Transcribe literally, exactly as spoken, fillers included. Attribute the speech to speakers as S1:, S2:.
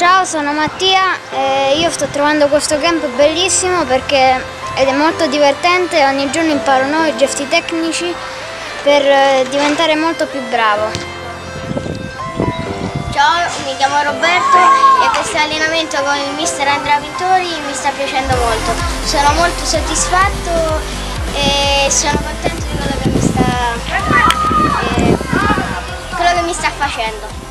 S1: Ciao, sono Mattia e io sto trovando questo camp bellissimo perché ed è molto divertente, ogni giorno imparo nuovi gesti tecnici per diventare molto più bravo.
S2: Ciao, mi chiamo Roberto e questo allenamento con il mister Andrea Pintori mi sta piacendo molto. Sono molto soddisfatto e sono contento di quello che mi sta, eh, quello che mi sta facendo.